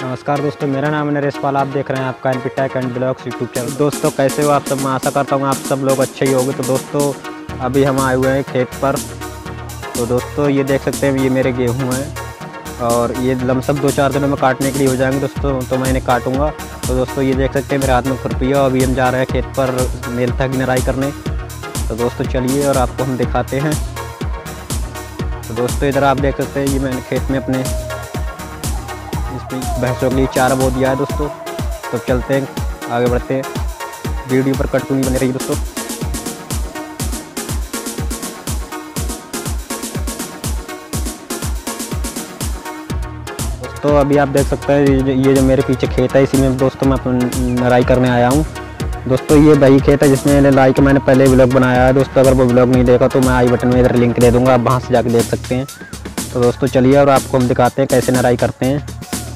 नमस्कार दोस्तों, मेरा नाम है नरेश पाल। आप देख रहे हैं आपका NP tech and blogs YouTube channel. दोस्तों कैसे हो आप सब? मैं आशा करता हूँ आप सब लोग अच्छे ही होंगे। तो दोस्तों अभी हम आए हुए हैं खेत पर। तो दोस्तों ये देख सकते हैं, ये मेरे गेहूँ हैं और ये लमसम 2-4 दिनों में काटने के लिए हो जाएंगे दोस्तों। तो मैं इन्हें काटूँगा। तो दोस्तों ये देख सकते हैं मेरे हाथ में खुरपी है और अभी हम जा रहे हैं खेत पर मेलथा की निराई करने। तो दोस्तों चलिए और आपको हम दिखाते हैं। तो दोस्तों इधर आप देख सकते हैं, ये मैंने खेत में अपने इसमें भैंसों के लिए चारा बो दिया है दोस्तों। तो चलते हैं, आगे बढ़ते हैं। वीडियो पर कंटिन्यू बने रही दोस्तों। दोस्तों अभी आप देख सकते हैं, ये जो मेरे पीछे खेत है, इसी में दोस्तों मैं अपनी निराई करने आया हूँ। दोस्तों ये वही खेत है जिसमें निराई का मैंने पहले व्लॉग बनाया है दोस्तों। अगर वो व्लॉग नहीं देखा तो मैं आई बटन में इधर लिंक दे दूँगा, आप वहाँ से जाके देख सकते हैं। तो दोस्तों चलिए और आपको हम दिखाते हैं कैसे निराई करते हैं।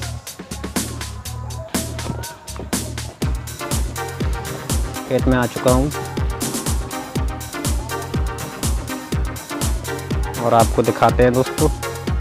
खेत में आ चुका हूँ और आपको दिखाते हैं दोस्तों।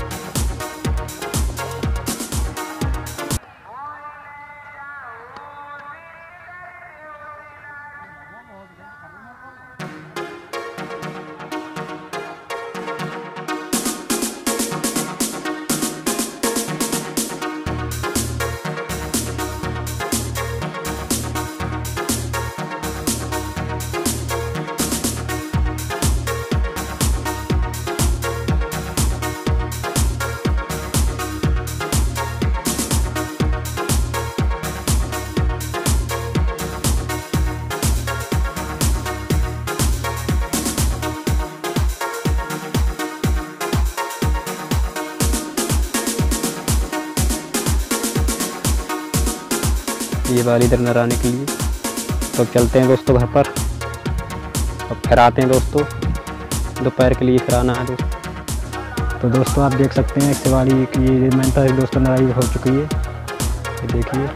ये वाली इधर नराने के लिए। तो चलते हैं दोस्तों घर पर और फिर आते हैं दोस्तों। दोपहर के लिए फिर आना है दोस्तों। तो दोस्तों आप देख सकते हैं शिवाली की ये मेहनत है दोस्तों, नराई हो चुकी है, ये देखिए।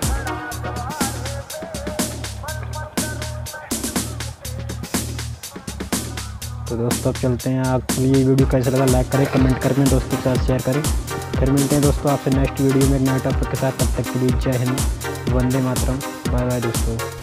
तो दोस्तों अब चलते हैं। आपको ये वीडियो कैसा लगा लाइक करें, कमेंट करके दोस्तों के साथ शेयर करें। फिर मिलते हैं दोस्तों आपसे नेक्स्ट वीडियो में नए टॉपिक के साथ। तब तक के लिए जय हिंद, वंदे मातरम, बाय बाय दोस्तों।